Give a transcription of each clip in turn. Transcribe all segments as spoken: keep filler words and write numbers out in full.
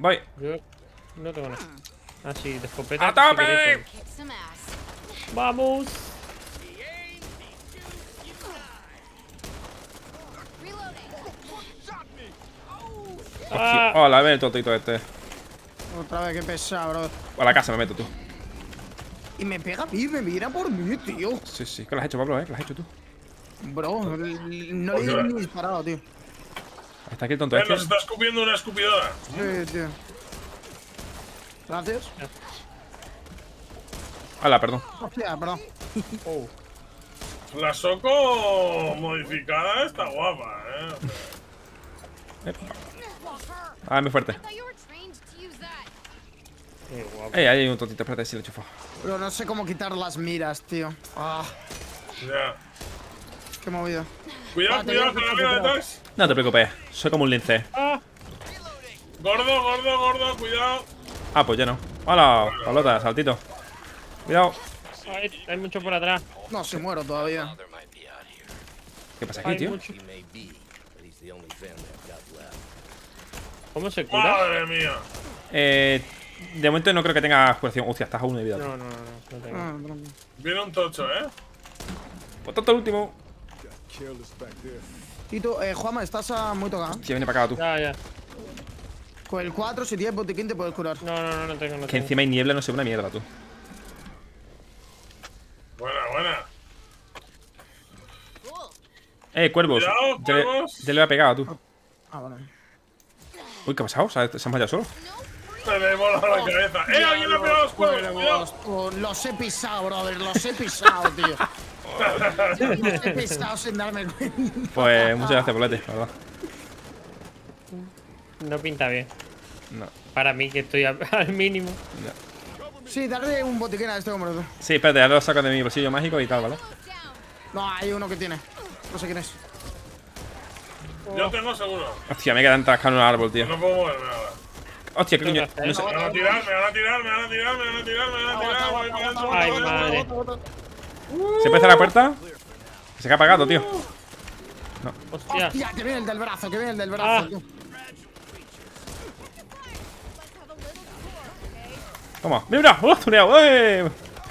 Voy. Yo no tengo nada. Ah, sí, de escopeta. ¡A tope! Si queréis. ¡Vamos! Hostia. Ah. Hola, ven el totito este. Otra vez, qué pesado, bro. A la casa me meto tú. Y me pega a mí, me mira por mí, tío. Sí, sí. ¿Qué lo has hecho, Pablo, eh? ¿Qué lo has hecho tú? Bro, no le he ni disparado, tío. Está aquí el tonto Eh, este. nos está escupiendo una escupidora. Sí, tío. Gracias. Hola, perdón. Hostia, perdón. Oh. La Soco modificada está guapa, eh. Ah, muy fuerte. Qué guapo. Eh, ahí hay un tontito. Espérate, si lo he chufado. Bro, no sé cómo quitar las miras, tío. Ah, Ya. qué movida. Cuidado, Ah, te cuidado, veo, con la te mira veo. detrás. No te preocupes. Soy como un lince. Ah. Gordo, gordo, gordo, cuidado. Ah, pues ya no. Hola, Pablota, saltito. Cuidado. Ay, hay mucho por atrás. No, se muero todavía. ¿Qué pasa aquí, Hay tío? mucho. ¿Cómo se cura? Madre mía. Eh, de momento no creo que tenga curación. Hostia, estás a uno de vida. No, tío. no, no, no, no tengo. Ah, bro. Viene un tocho, eh. Pues todo el último. Tito, eh, Juanma, estás a muy tocado. Si viene para acá tú. Ya, ya. Con el cuatro, si tienes botiquín, te puedes curar. No, no, no, no tengo, no Que tengo. encima hay niebla, no sé una mierda, tú. Buena, buena. Eh, cuervos. Cuidado, Ya le- cuervos. Ya le ha pegado, tú. Ah, bueno. Uy, ¿qué ha pasado? ¿Se ha, se ha mareado solo? Se le mola la cabeza. ¡Eh, alguien le ha pegado a los cuervos! ¡Cuidado! Oh, los he pisado, brother, los he pisado, tío. Los he pisado sin darme cuenta. Pues muchas gracias, Polete, la verdad. No pinta bien. No. Para mí, que estoy a- al mínimo. Sí, darle un botiquín a este hombre, tú. Sí, espérate, ya lo saco de mi bolsillo mágico y tal, ¿vale? No, hay uno que tiene. No sé quién es. Yo tengo seguro. Hostia, me quedan atascado en un árbol, tío. No puedo moverme ahora. Hostia, qué coño. No sé. Me van a tirar, me van a tirar, me van a tirar, me van a tirar, me van a tirar. Voy mirando, Ay, voy mirando. madre. ¿Se puede cerrar la puerta? Se ha apagado, tío. Hostia. Hostia, que viene el del brazo, que viene el del brazo, Ah. tú. Toma. ¡Mira! ¡Oh, tuneado! ¡Eh!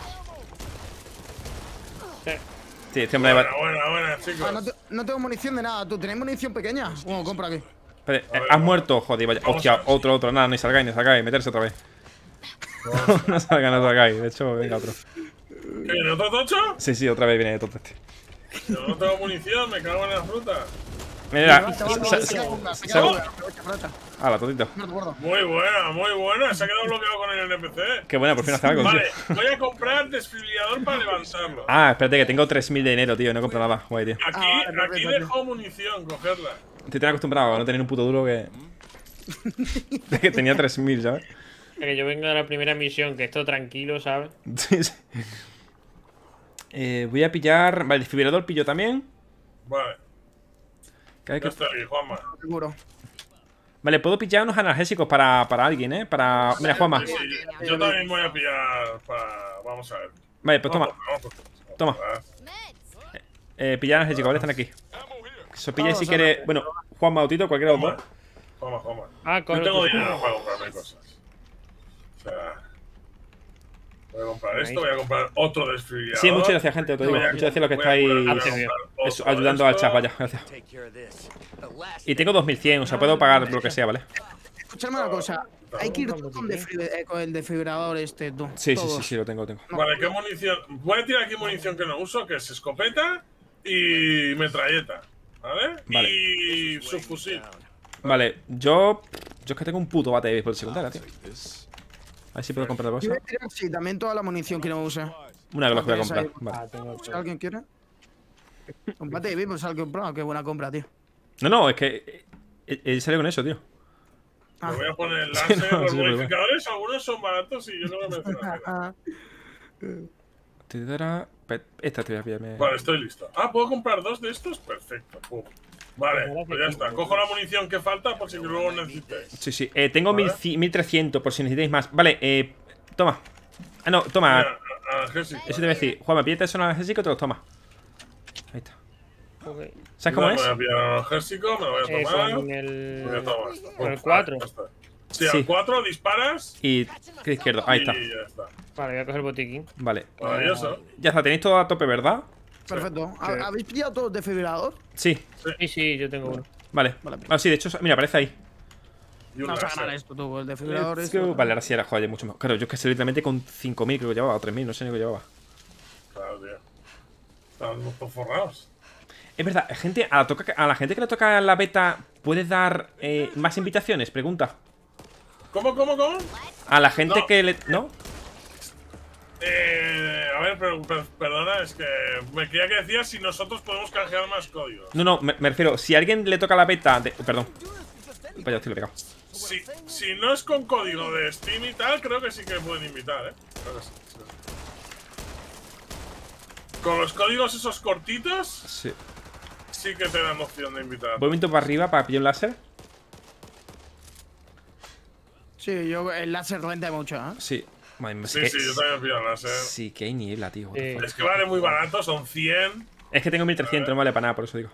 Eh, Sí, este hombre va. Buena, buena, buena, Ah, no, chicos. te- no tengo munición de nada, tú. ¿Tenéis munición pequeña? Bueno, compra aquí. Espérate, eh, has muerto, joder, vaya. Vamos Hostia, a ver. otro, otro. Nada, ni salgáis, ni salgáis. Meterse otra vez. No salgan, no salgáis. De hecho, venga otro. ¿Qué viene otro tocho? Sí, sí, otra vez viene todo este. Yo no tengo munición, me cago en la fruta. Mira, Se va, se va, se- se se- queda una, se se- queda una. Aprovecha, aprovecha. hala, totito. Muerto, gordo. Muy buena, muy buena. Se ha quedado bloqueado con el N P C. Qué buena, por fin hace algo, tío. Vale, voy a comprar desfibrilador para levantarlo. Ah, espérate, que tengo tres mil de dinero, tío. No he comprado nada. Guay, tío. Aquí, Ah, vale, perfecto, aquí tío. dejo munición, cogerla. Estoy tan acostumbrado a no tener un puto duro que. de que tenía tres mil, ¿sabes? que yo vengo de la primera misión, que esto tranquilo, ¿sabes? Sí, sí. Eh, voy a pillar. Vale, el desfibrilador pillo también. Vale, Que hay ya que- está aquí, Juanma. Seguro. Vale, puedo pillar unos analgésicos para, para alguien, ¿eh? Para. Mira, Juanma. Sí, sí, yo también voy a pillar para. Vamos a ver. Vale, pues toma. No, no, pues, Toma. Eh, pillar analgésicos, ¿vale? Están aquí. Eso pilla si quiere. Bueno, Juanma o Tito, cualquiera de los dos. Juanma, Juanma. Ah, con Yo tengo otro- dinero para comprarme cosas. O sea. Voy a comprar esto, voy a comprar otro desfibrilador. Sí, muchas gracias, gente, te digo. Voy a- Muchas gracias a los que voy a estáis comprar- voy a Haces comprar bien. eso, otro ayudando de al esto. chat, vaya, gracias. Y tengo dos mil cien, o sea, puedo pagar lo que sea, ¿vale? Escúchame una cosa. Hay que ir todo con, desfibri- eh, con el desfibrilador este, tú. Sí, sí, sí, Todos. sí, lo tengo, lo tengo. Vale, ¿qué munición? Voy a tirar aquí munición que no uso, que es escopeta y metralleta. ¿Vale? Vale. Y subfusil. Vale, yo. Yo es que tengo un puto bate de béisbol secundaria, tío. A ver si puedo comprar Yo cosas. voy a tirar, sí, también toda la munición que no use. Una que los voy a Tienes comprar. ahí. Vale. Ah, tengo Si alguien quiere. Un bate de béisbol, ¿sabes qué comprado? Qué buena compra, tío. No, no, es que. Él, él salió con eso, tío. Ah. Me voy a poner el Sí, láser. no, Los sí, pero modificadores, algunos son baratos y yo no me menciono nada. Ah, Titera- pe- Esta te voy a pillarme. Vale, estoy listo. Ah, ¿puedo comprar dos de estos? Perfecto. Pum. Vale, pues ya está. Cojo la munición que falta por si luego necesitéis. Sí, sí. Eh, tengo Vale. mil trescientos por si necesitáis más. Vale, eh. Toma. Ah, no, toma. Mira, analgésico. Eso te voy a decir. Juanma, pídete eso en analgésico y te los toma. Ahí está. Ok. ¿Sabes cómo Me es? voy a pillar analgésico, me lo voy a Eh, tomar. con Me voy a el. tomar esto. Con el Pum, cuatro. ya está. Sí, Sí. al cuatro disparas Y clic izquierdo, ahí está. y ya está. Vale, voy a coger el botiquín. Vale. Maravilloso. Ya está, tenéis todo a tope, ¿verdad? Perfecto. ¿Ha- ¿Habéis pillado todo el desfibrilador? Sí, Sí, sí, yo tengo uno. vale. Vale. Ah, sí, de hecho, mira, aparece ahí. Y un No, o sea, láser. ganar esto tú, el desfibrilador Let's es. go. Vale, ahora sí era joya, mucho mejor. Claro, yo es que sé literalmente con cinco mil creo que llevaba, o tres mil, no sé ni qué llevaba. Claro, tío. Estamos todos forrados. Es verdad, gente, a la, toca- a la gente que le toca la beta, ¿puedes dar eh, más invitaciones? Pregunta. ¿Cómo, cómo, cómo? A la gente No. que le... ¿No? Eh, a ver, per- per- perdona, es que me creía que decías si nosotros podemos canjear más códigos. No, no, me, me refiero, si a alguien le toca la beta de... Perdón. Vaya, estoy pegado. Si, si no es con código de Steam y tal, creo que sí que pueden invitar, ¿eh? Creo que sí, sí. Con los códigos esos cortitos, Sí. sí que te dan opción de invitar. Movimiento para arriba para pillar un láser. Sí, yo el láser renta mucho, ¿eh? Sí. Madre mía, Sí, que- sí, yo también pido el láser. Sí, que hay niebla, tío. what the Sí. fuck. Es que vale muy barato, son cien. Es que tengo mil trescientos, no vale para nada, por eso digo.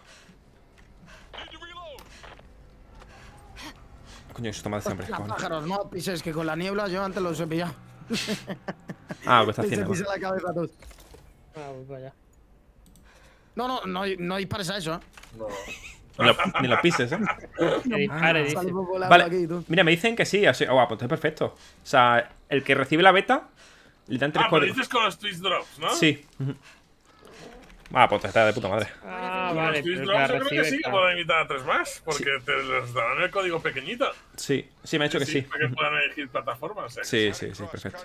Coño, eso toma de siempre. Hostia, pájaros, no pises, que con la niebla yo antes los he pillado. Ah, lo que está Les he haciendo. pisado la cabeza a todos. Ah, voy para allá. No, no, no, no dispares a eso, ¿eh? No. Ni lo, ni lo pises, ¿eh? Que dispare, dice. Sale volando Vale, aquí, tú. mira, me dicen que sí, así. Oh, pues está perfecto. O sea, el que recibe la beta le dan tres Ah, pero códigos. dices con los Twist Drops, ¿no? Sí. Ujú. Ah, pues está de puta madre. Ah, Con vale, los Twist pero que la Drops yo creo que recibe. sí que claro. pueden invitar a tres más. Porque te les darán el código pequeñito. Sí, sí, me ha dicho que sí. Para que puedan elegir plataformas. ¿eh? Sí, sí, sí, perfecto.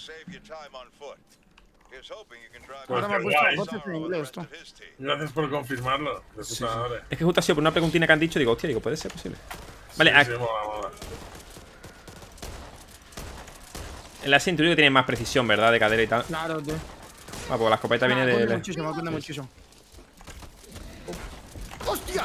Pues Ahora me ha qué puesto guay. voces en inglés, tú. Gracias por confirmarlo. De puta madre. Es que justo ha sido por una preguntina que han dicho, digo, hostia, digo, ¿puede ser posible? Vale, Sí, aquí- sí, mola, mola. en la cinturilla tiene más precisión, ¿verdad? De cadera y tal. Claro, tío. Ah, pues la escopeta viene Ah, de. cunde de- muchísimo, cunde muchísimo. ¡Hostia!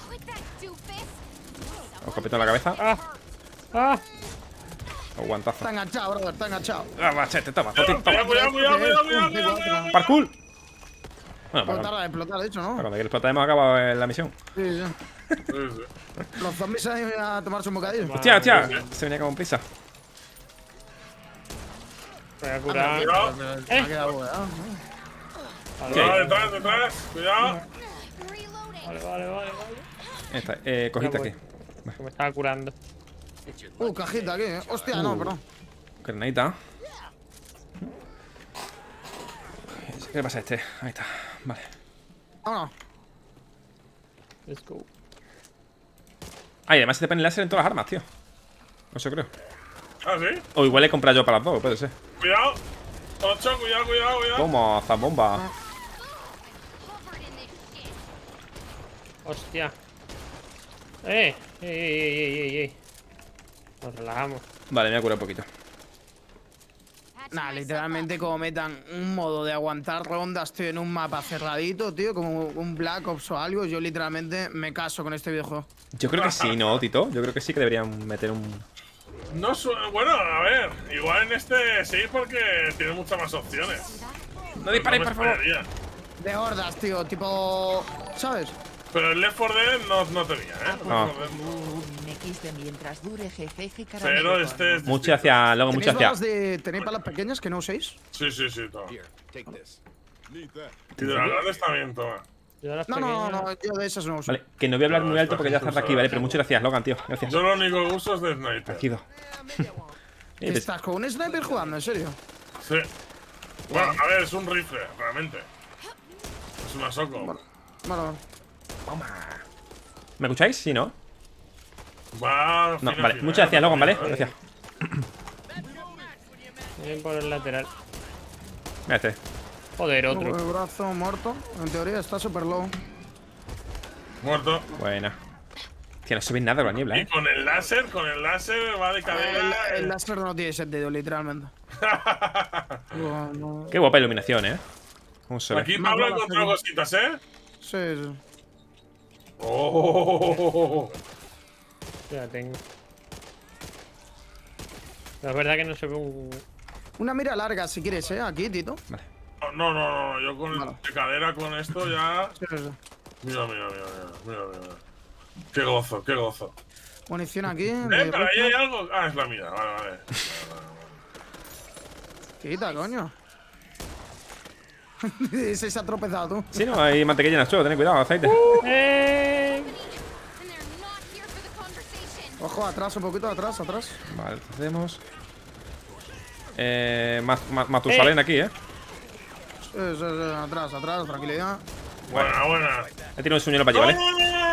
La escopeta en la cabeza. ¡Ah! ¡Ah! O guantazo. Está enganchado, brother, está enganchado. Ah, machete, toma, Cuidado, toma. cuidado, cuidado, cuidado, cuidado, cuidado, cuidado. ¡Parkour! Bueno, para, Explotar, a explotar, de hecho, para ¿no? cuando que explota hemos acabado eh, la misión. Sí, sí. Sí, sí. Los zombies han ido a tomarse un bocadillo. Hostia, hostia, se venía con prisa. Voy a curar. Cuidado. Me ha quedado bugueado. Cuidado, detrás, detrás. Cuidado. Vale, vale, vale, vale. Esta, eh, cogita aquí. Que me estaba curando. Uh, cajita aquí, ¿eh? Hostia, no, perdón. Granadita. ¿Qué le pasa a este? Ahí está. Vale. Vámonos. Let's go. Ah, y además se te pone el láser en todas las armas, tío. Eso creo. Ah, sí. O igual he comprado yo para las dos, puede ser. Cuidado. Ocho, cuidado, cuidado, cuidado. Toma, zambomba. Hostia. Eh, ey, ey, ey, ey, ey, ey. Nos relajamos. Vale, me voy a curar un poquito. Nah, literalmente como metan un modo de aguantar rondas, tío, en un mapa cerradito, tío, como un Black Ops o algo, yo literalmente me caso con este videojuego. Yo creo que sí, ¿no, Tito? Yo creo que sí que deberían meter un... No su- bueno, a ver. Igual en este sí, porque tiene muchas más opciones. No disparéis, me por favor. esperaría. De hordas, tío, tipo... ¿Sabes? Pero el Left four Dead no, no tenía, ¿eh? Ah. Left four Dead no. Un X de mientras dure jejeje Pero caramelo. este es. Mucho hacia... Luego mucho ¿Tenéis hacia... balas, de... ¿Tenéis balas pequeñas que no uséis? Sí, sí, sí, toma. Y de las grandes también, toma. Yo las No, no, pequeñas- no, yo de esas no uso. Vale, que no voy a hablar muy No, alto porque ya esta está gente aquí, usa- ¿vale? Pero muchas gracias, Logan, tío. Gracias. Yo lo único que uso es de sniper. Tranquilo. ¿Qué ¿Estás con un sniper jugando, en serio? Sí. Bueno, a ver, es un rifle, realmente. Es una soco. Bueno, ¿Me escucháis? Sí, ¿no? Va. No, fino, vale. fino, Muchas ¿eh? gracias, Logan, ¿vale? Fino, ¿eh? Gracias. Vienen por el lateral. Mira este. Joder, otro. el brazo muerto. En teoría está super low. Muerto. Buena. Tío, no se ve nada con la niebla, Y ¿eh? con el láser, con el láser va de El, cadera. el láser no tiene sentido, literalmente. No, no. Qué guapa iluminación, ¿eh? ¿Cómo se ve? Aquí Más Pablo ha balas, encontrado sí. cositas, ¿eh? Sí, sí. Oh. Ya tengo. Pero es verdad que no se ve un. Una mira larga si quieres, ¿eh? Aquí, Tito. No, no, no, no, yo con Vale. de cadera con esto ya. Sí, sí, sí. Mira, mira, mira, mira, mira, mira. Qué gozo, qué gozo. Munición aquí. Eh, pero ahí hay algo. Ah, es la mía, vale, vale. Quita, coño. Se, se ha tropezado tú. Sí, no, hay mantequilla en el suelo, tened cuidado, aceite. ¡Eh! Ojo, atrás, un poquito atrás, atrás. Vale, lo hacemos. Eh. Ma, ma, Matusalén aquí, eh. Sí, sí, sí, atrás, atrás, tranquilidad. Buena, buena. He tirado un sueño para allí, ¿vale?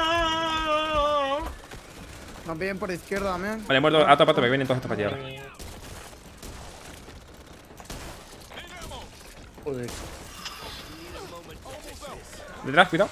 Nos vienen por izquierda también. Vale, muerto. Ah, tópate, me vienen todos estos para allí ahora. Joder. Detrás, cuidado.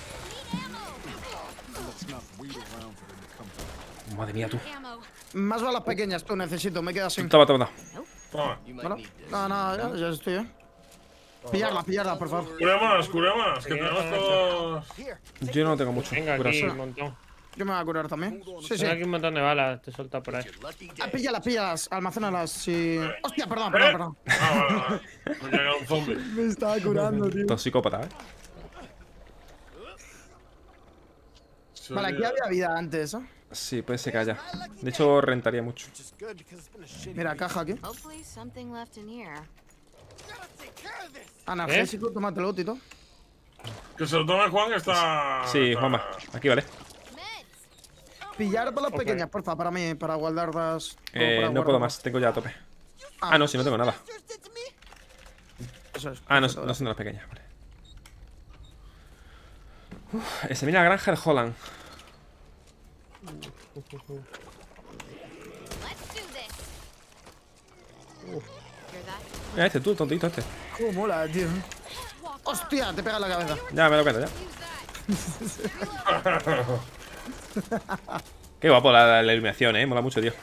Madre mía, tú. Más balas pequeñas, tú necesito, me quedas sin. Toma, toma, Toma. ¿Bueno? No, no, ya, ya estoy, eh. Pillarla, pillarla, por favor. Curémonos, curémonos, que tenemos todos. Yo no tengo mucho. Venga, aquí Curarse. un montón. Yo me voy a curar también. Sí, sí. Tengo aquí un montón de balas, te suelta por ahí. Ah, píllalas, píllalas, almacénalas. Sí. Hostia, perdón, ¿Eh? perdón, perdón. Ah, vale, vale. Me llega un zombie. Me estaba curando, tío. Todo psicópata, eh. Vale, aquí había vida antes, ¿eh? Sí, puede ser que haya. De hecho, rentaría mucho. Mira, caja aquí. Hopefully something left in here. Analgésico, tómatelo, Tito. Que se lo tome Juan, que está. Sí, está- Juanma. Aquí, vale. Pillar balas Ok. pequeñas, porfa, para mí, para guardarlas. Eh, para no puedo guardarlas. más, tengo ya a tope. Ah, no, si no tengo nada. Eso es. Ah, no, perfecto. no son de las pequeñas, vale. Uf, examina la granja del Holland. Mira este, tú, tontito este. Cómo mola, tío. Hostia, te pega en la cabeza. Ya, me lo cuento, ya. Qué guapo la, la iluminación, eh. Mola mucho, tío.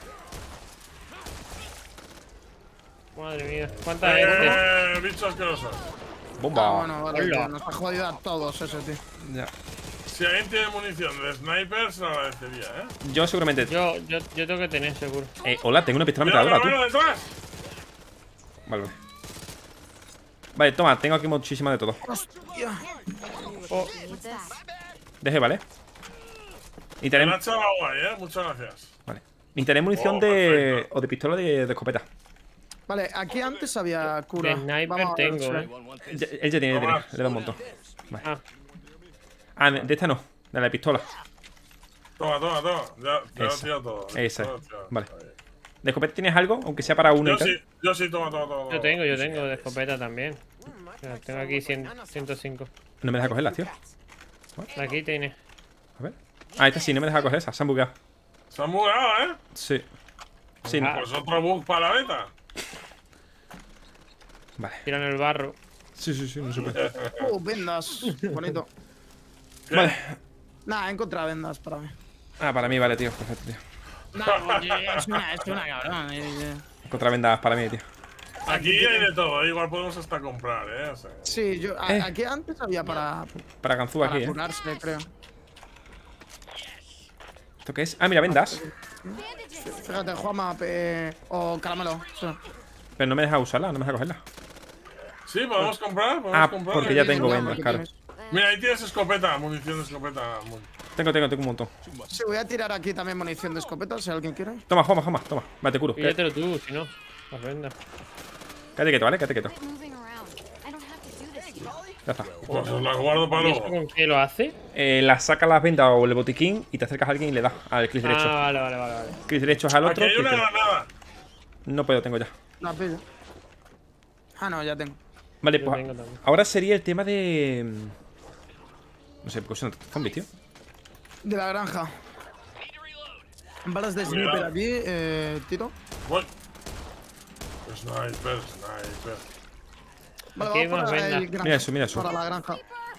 Madre mía. ¿Cuántas es este? Eh, bicho asqueroso. Bomba. Ah, bueno, vale, Hola. tío, nos ha jodido a todos ese, tío. Ya. Si alguien tiene munición de sniper, se lo agradecería, ¿eh? Yo seguramente. Yo, yo, yo tengo que tener, seguro. Eh, hola, tengo una pistola ¡Mira, ametralladora, tú. detrás! Vale, vale. Vale, toma, tengo aquí muchísima de todo. Hostia. Oh, Need this. Deje, ¿vale? Y Me la ha tenemos. echado guay, ¿eh? Muchas gracias. Vale. Y tenemos munición Oh, de. perfecto. O de pistola de, de escopeta. Vale, aquí antes había cura. de sniper Vamos a ver, tengo, sí. eh. Él ya, él ya tiene, ya tiene. Toma. Le da un montón. Vale. Ah, Ah, de esta no. De la pistola. Toma, toma, toma. Ya, ya lo he Esa. tirado todo. Esa. Ya lo he tirado. Vale. Ahí. ¿De escopeta tienes algo? Aunque sea para uno Yo y tal. sí, yo sí, toma, toma, toma. yo tengo, yo tengo de escopeta también. Mira, tengo aquí cien, ciento cinco. No me deja cogerlas, tío. Aquí tiene. A ver. Ah, esta sí, no me deja coger esa. Se han bugueado. Se han bugueado, ¿eh? Sí. Sí, no. Ah. Pues otro bug para la beta. Vale. Tiran el barro. Sí, sí, sí, no se puede. Oh, vendas. Bonito. Vale. Nah, he encontrado vendas para mí. Ah, para mí vale, tío. Perfecto, tío. Nah, oye, es una, es una cabrón. eh, eh. Contra vendas para mí, tío. Aquí hay de todo, ¿eh? Igual podemos hasta comprar, ¿eh? O sea, Sí, yo. a- Eh. Aquí antes había para. Para Ganzú Para aquí, eh. curarse, creo. ¿Esto qué es? Ah, mira, vendas. Fíjate, Juanma eh, o Caramelo. Sí. Pero no me deja usarla, no me deja cogerla. sí, podemos comprar, podemos Ah, comprar. porque ya tengo Sí, vendas, porque claro. tienes- Mira, ahí tienes escopeta, munición de escopeta. Muy- Tengo, tengo, tengo un montón. Sí, voy a tirar aquí también munición de escopeta, si alguien quiere. Toma, Joma, Joma, toma. Vale, te curo. Cállate Píllatelo tú, si no. Las vendas. quieto, ¿vale? Cállate quieto. Quit moving around. I don't have to do this here. Ya está. Pues os la guardo para ¿Y eso luego. con qué lo hace? Eh, la saca las vendas o el botiquín y te acercas a alguien y le das al clic derecho. Ah, vale, vale, vale, vale. Clic derecho es al Aquí otro. hay clic una derecho. granada. No puedo, tengo ya. La pillo. Ah, no, ya tengo. Vale, Yo pues tengo también. ahora sería el tema de. No sé, porque son zombies, tío. De la granja. Balas de sniper Cuidado. aquí, eh, Tito. Voy. Sniper, sniper. Vale, Aquí hay vamos más para vendas. el granja. Mira eso, mira eso. Para la granja.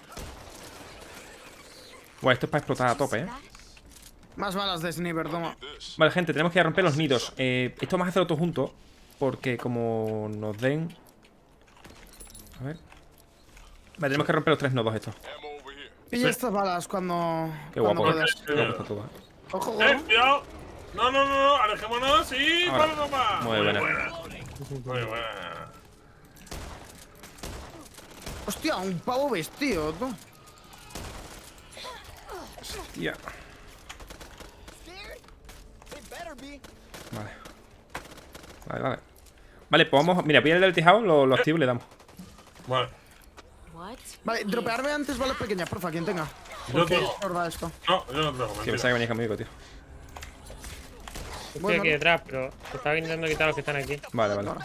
Bueno, esto es para explotar a tope, eh. Más balas de sniper, toma. Vale, gente, tenemos que ir a romper los nidos. Eh, esto vamos a hacerlo todo junto. Porque como nos den. A ver. Vale, tenemos que romper los tres nodos estos. Pilla estas balas cuando. Qué cuando guapo, eh. puedas. Qué guapo está todo, eh. Ojo, ojo. ¡Eh, cuidado! No, no, no, no, alejémonos y. Ahora. ¡Vamos, papá! Muy buena. Muy buena. Hostia, un pavo vestido, tú. Tía. Vale. Vale, vale. Vale, pues vamos. Mira, voy a ir del tejado, lo, lo activo y le damos. Vale. What? Vale, dropearme antes balas pequeñas, porfa, quien tenga. Yo tengo. Sorda esto. No, yo no tengo. Sí, mentira. pensaba que venías conmigo, tío. Estoy Bueno, aquí detrás, pero te estaba intentando quitar los que están aquí. Vale, vale.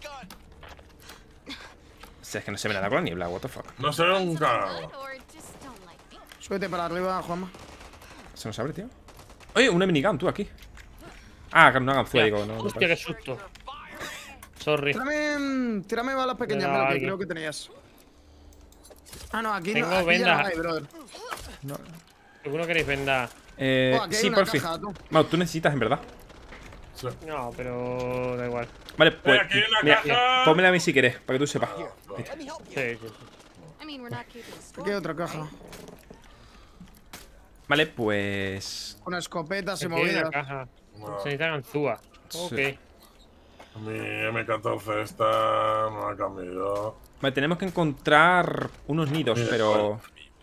O sea, es que no se ve nada con la niebla, what the fuck. No se ve un carajo. Or just don't like me. Súbete para arriba, Juanma. Se nos abre, tío. Oye, una minigun, tú, aquí. Ah, una ganzúa, digo, no. no Hostia, parece. qué susto. Sorry. Tírame, mm, tírame balas pequeñas, Me da Melo, que alguien. creo que tenías. Ah, no, aquí Tengo no. Aquí ya vendas. no hay, brother. ¿Seguro queréis venda? Eh, Oh, aquí hay sí, una por fin. caja, tú. Bueno, tú necesitas, en verdad. Sí. No, pero da igual. Vale, pues. aquí hay una Mira, caja. pónmela a mí si quieres, para que tú sepas. Sí, sí, sí. I mean, we're not keeping score. Aquí hay otra caja. Vale, pues. Con escopetas y Aquí hay una movidas. caja. No. Se necesita ganzúa. Ok. Sí. Mi M catorce esta no ha cambiado. Vale, tenemos que encontrar unos nidos, Mira, pero.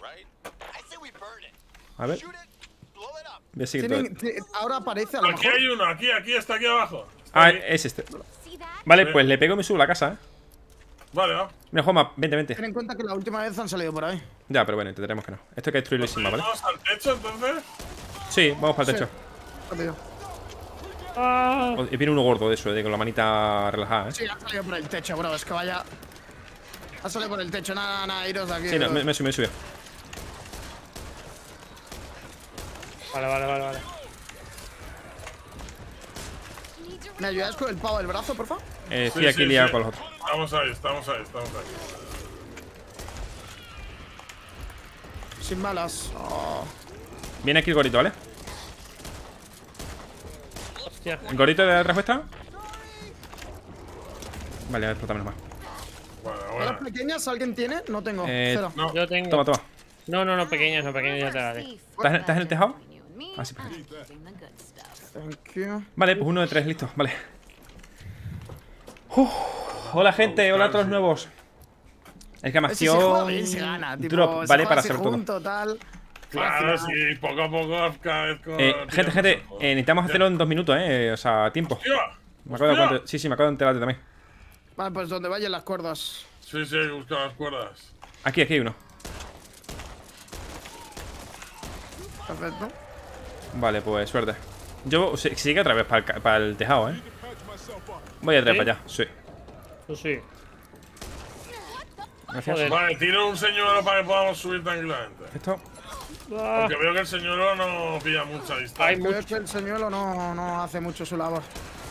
A ver. Voy a seguir todo. Tienen- ti- ahora aparece a lo Aquí mejor. hay uno, aquí, aquí, está aquí abajo. Está Ah, ahí. es este. See that? Vale, Sí. pues le pego y me subo a la casa, eh. Vale, va. Mira, Juanma, vente, vente. Ten en cuenta que la última vez han salido por ahí. Ya, pero bueno, intentaremos que no. Esto hay que destruirlo sin más, ¿vale? ¿Vamos al techo entonces? Sí, vamos para el techo. Rápido. Ah, O- Viene uno gordo de eso, de con la manita relajada, ¿eh? Sí, ha salido por el techo, bro. Es que vaya. Ha salido por el techo. Nada, nada, iros de aquí. Sí, no, bro. me, me subió, me subió. vale, vale, vale, vale. Need to ¿Me ayudas con el pavo del brazo, porfa? Eh, estoy Sí, aquí sí, liado sí. con los otros. Estamos ahí, estamos ahí, estamos ahí. Sin balas. Oh. Viene aquí el gorito, ¿vale? Hostia. ¿El gorito de la respuesta? Vale, a ver, explota menos mal. Bueno, ¿Balas bueno. pequeñas alguien tiene? No tengo. Eh, Cero. No, Yo tengo. Toma, toma. No, no, no, pequeñas, no, pequeñas ya te la haré. thief. ¿Estás, estás en el tejado? Between you and me, Ah, sí, perfecto. keeping the good stuff. Thank you. Vale, pues uno de tres, listo, vale. Uf, hola gente, hola a todos los nuevos. Si se juega Exclamación bien, se gana, tipo, drop, se vale, juega para así hacer todo. junto, tal. claro, Fácil. sí, poco a poco, cada vez con. Eh, gente, gente, eh, necesitamos hacerlo en dos minutos, eh. O sea, tiempo. ¡Hostia! Me acabo de dar ¡Hostia! cuenta- Sí, sí, me acabo de enterar también. Vale, pues donde vayan las cuerdas. Sí, sí, hay que buscar las cuerdas. Aquí, aquí hay uno. Perfecto. Vale, pues suerte. Yo si- sigue otra vez para el, ca- para el tejado, eh. Voy a traer ¿Sí? para allá, sí. Pues sí. Gracias. Joder. Vale, tiro un señuelo para que podamos subir tranquilamente. Esto. Ah, Aunque veo que el señuelo no pilla mucha Hay distancia. Creo que el señuelo no, no hace mucho su labor.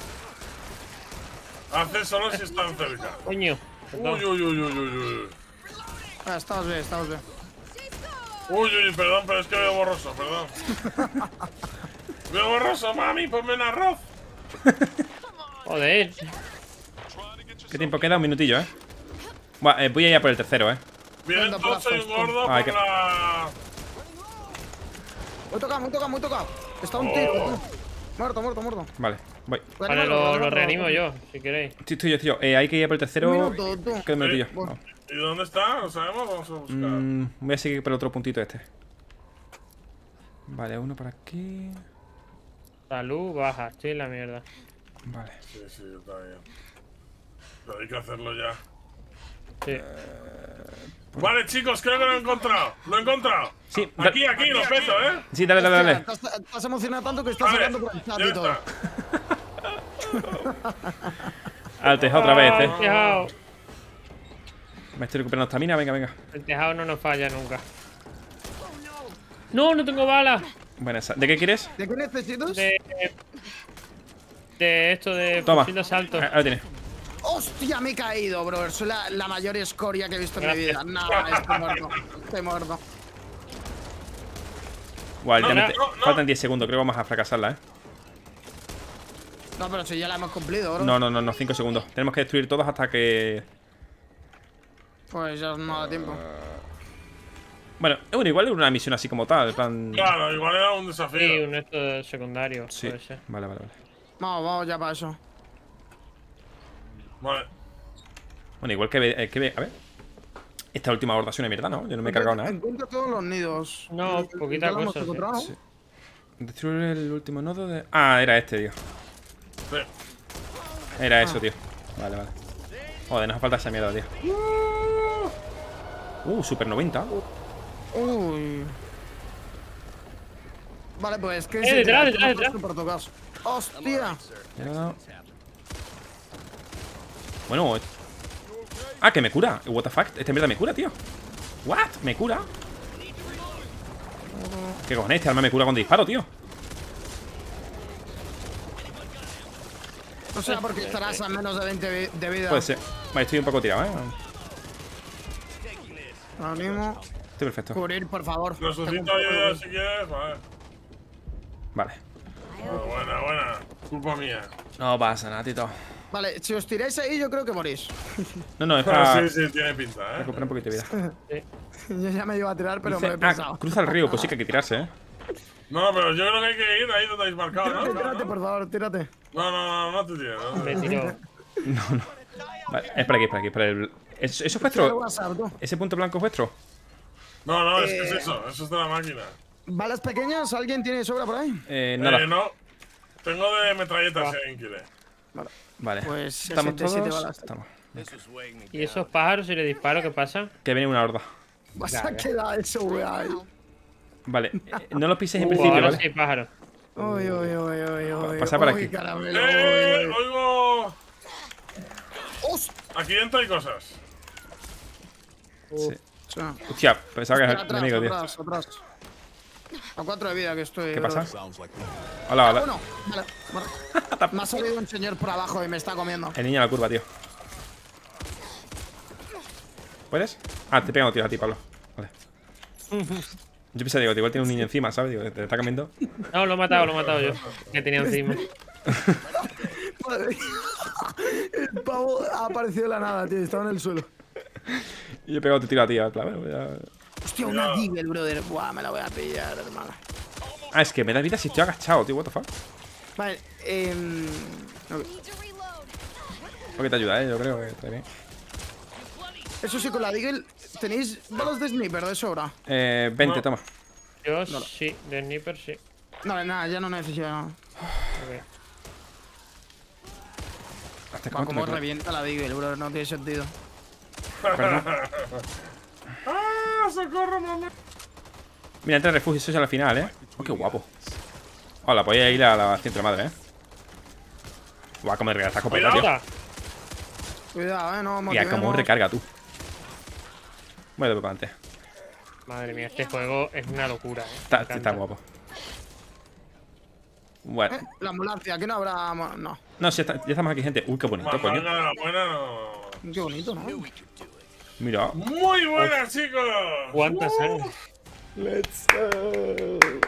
Hace solo si están cerca. coño. Perdón. Uy, uy, uy, uy, uy, uy. Ah, estamos bien, estamos bien. Uy, uy, perdón, pero es que veo borroso, perdón. Veo borroso, mami, ponme en arroz. Joder. ¿Qué tiempo queda? Un minutillo, eh. Buah, eh, voy a ir a por el tercero, eh. Vienen Anda, todos y un plazos, gordo Ah, hay por que- la. Muy tocado, muy tocado, muy tocado. Está un Oh. tiro. tú. Muerto, muerto, muerto. Vale, voy. Vale, lo, lo reanimo yo, si queréis. Estoy, estoy yo, estoy yo. Eh, hay que ir a por el tercero. Un minuto, tú. Queda un minutillo. Bueno. Vamos. ¿Y dónde está? ¿Lo sabemos? Vamos a buscar. Mm, voy a seguir por el otro puntito este. Vale, uno por aquí. Salud baja, estoy en la mierda. Vale. Sí, sí, está bien. Pero hay que hacerlo ya. Sí. Vale, chicos, creo que lo he encontrado. Lo he encontrado. Sí, Aquí, aquí, lo peto, ¿eh? Sí, dale, dale, dale. Hostia, Estás, estás emocionado tanto que estás Vale, sacando por el chat ya y todo. está. Al tejado otra vez, Ah, eh. el tejado. Me estoy recuperando estamina, venga, venga. El tejado no nos falla nunca. No, no tengo balas. Buena esa. ¿De qué quieres? ¿De qué necesitas? De. De esto de Toma. fusil de asalto. Ah, ahí lo tienes. Hostia, me he caído, bro. Soy la, la mayor escoria que he visto en mi vida. Gracias. No, estoy muerto. Estoy muerto. Guau, No, literalmente no, no. faltan diez segundos, creo que vamos a fracasarla, eh. No, pero si ya la hemos cumplido, bro. No, no, no, no, cinco segundos. Tenemos que destruir todos hasta que. Pues ya no da tiempo. Bueno, bueno, igual era una misión así como tal, en plan. Claro, igual era un Sí, desafío. un esto secundario. Sí. Puede ser. Vale, vale, vale. Vamos, vamos ya para eso. Vale. Bueno, igual que ve, eh, que ve- a ver. Esta última horda es una mierda, ¿no? Yo no me he cargado nada. ¿eh? Encuentra todos los nidos. No, Eh, poquita ¿ya lo hemos cosa, sí. encontrado, no? Sí. Destruir el último nodo de... Ah, era este, tío. Sí. Era eso, tío. Vale, vale. Joder, nos falta esa mierda, tío. Uh, super noventa. Uy. Vale, pues que Eh, detrás, detrás, detrás. Por tu caso. ¡Hostia! Ya. Bueno. Ah, que me cura. What the fuck. Esta mierda me cura, tío. What? ¿Me cura? ¿Qué cojones? Este arma me cura con disparo, tío. No sé por qué estarás a menos de veinte vi- de vida. Puede ser. Vale, estoy un poco tirado, ¿eh? Ahora mismo. Estoy perfecto. Cubrir, por favor. Tengo un Resucito poco de ayuda vida. si quieres. Vale. Vale. Oh, buena, buena. Culpa mía. No pasa nada, tito. Vale, si os tiráis ahí, yo creo que morís. No, no, es Pero para sí, sí, tiene pinta, ¿eh? recuperar un poquito de vida. Yo ya me iba a tirar, pero me lo he Dice, ah, pensado. cruza el río. Pues sí que hay que tirarse, ¿eh? No, pero yo creo que hay que ir ahí donde habéis marcado, Tírate, ¿no? tírate, por favor, tírate. No, no, no, no te tires. No, Me tiro. Vale, es para aquí, es para aquí. Para el... ¿Eso, ¿Eso es Tira el vuestro? WhatsApp, tú. ¿Ese punto blanco es vuestro? no, no, es que es Eh, eso. Eso es de la máquina. ¿Balas pequeñas? ¿Alguien tiene sobra por ahí? Eh, nada. Eh, no. Tengo de metralletas si alguien quiere. Vale. Pues ¿Estamos sesenta y siete todos? balas. Estamos. ¿Y esos pájaros, si le disparo, qué pasa? Que viene una horda. Vas a Dale. quedar eso, weón. Wow. Vale. eh, no los pises en Uh, principio, ahora ¿vale? sí hay pájaros. Uy, uy, uy, uy, uy. Pasa por Uy, aquí. caramelo, ¡Eh! uy, uy. ¡Oigo! ¡Hostia! Aquí dentro hay cosas. Sí. Hostia, pensaba que era el Atrás, enemigo, tío. atrás, atrás. A cuatro de vida que estoy. ¿Qué bro. pasa? Hola, hola. Uno. Vale, vale. Me ha salido un señor por abajo y me está comiendo. El niño a la curva, tío. ¿Puedes? Ah, te he pegado, tío, a ti, Pablo. Vale. Yo pensaba, digo, igual tiene un niño encima, ¿sabes? Digo, te está comiendo. No, lo he matado, lo he matado yo. Que tenía encima. Madre mía. El pavo ha aparecido de la nada, tío. Estaba en el suelo. Y yo he pegado tu tiro a ti, claro. Ya... Hostia, una Deagle, brother. Buah, me la voy a pillar, hermano. Ah, es que me da vida si estoy agachado, tío. What the fuck. Vale, eh. ok. Need to reload. Porque te ayuda, eh. Yo creo que está bien. Eso sí, con la Deagle. ¿Tenéis balas de sniper de sobra? Eh, veinte, No. toma. Yo sí, de sniper sí. No, nada, ya no necesito nada. Ok. Hasta Va, cuánto como me queda. revienta la Deagle, bro. No tiene sentido. ¡Ah! ¡Socorro, mamá! Mira, entra el refugio, eso es a la final, eh. Oh, qué guapo. Hola, podía ir a la centro madre, eh. Guau, cómo recarga esta escopeta, tío. ¡Cuidado! Cuidado, eh, no Mira, cómo motivemos. recarga tú. Voy a para adelante. Madre mía, este juego es una locura, eh. Me Está, encanta. está guapo. Bueno. Eh, la ambulancia, que no habrá. mo- No. No, sí, está- ya estamos aquí, gente. Uy, qué bonito, coño. Mandanga de la buena no. Qué bonito, ¿no? Mira. Muy buenas, chicos. ¿Cuánta sangre? Let's go.